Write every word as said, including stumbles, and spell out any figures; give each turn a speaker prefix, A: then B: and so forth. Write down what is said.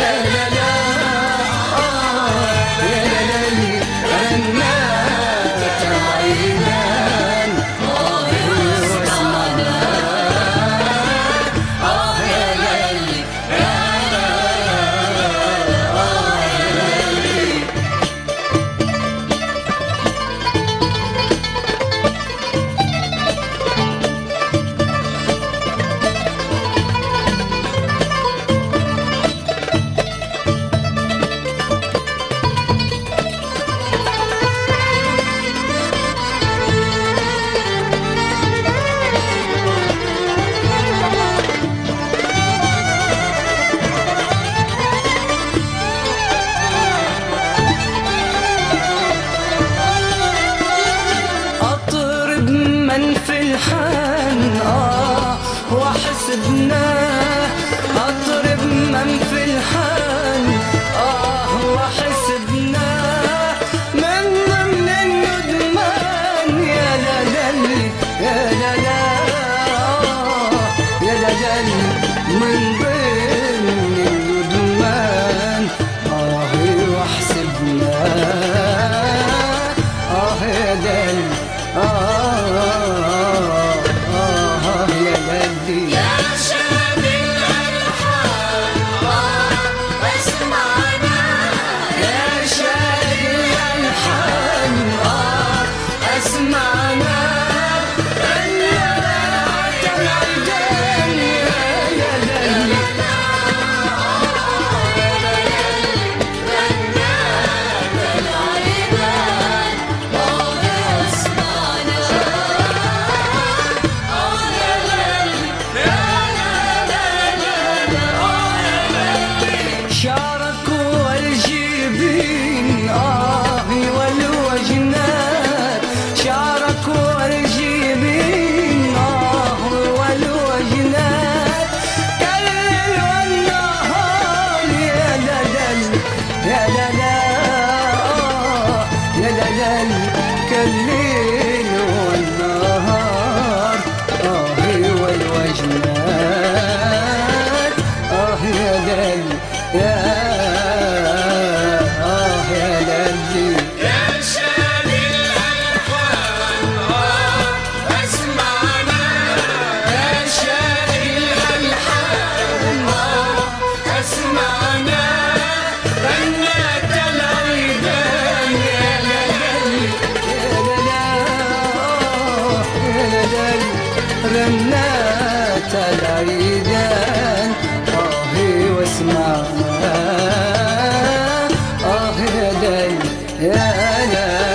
A: في الحان آه وحسبناه، أطرب من في الحان آه وحسبناه من ضمن الندمان. يا لالي يا لالا يا لالي من ضمن الندمان آه وحسبناه آه يا لالي آه كالليل والنهار آه والوجنات آه يا ليل يا آه يا ليل
B: يا شادي الألحان آه أسمعنا، يا شادي الألحان آه أسمعنا، غنت العيدان يا ليل
A: رنات العيدان آه واسمعنا آه يا ليل يا ليل.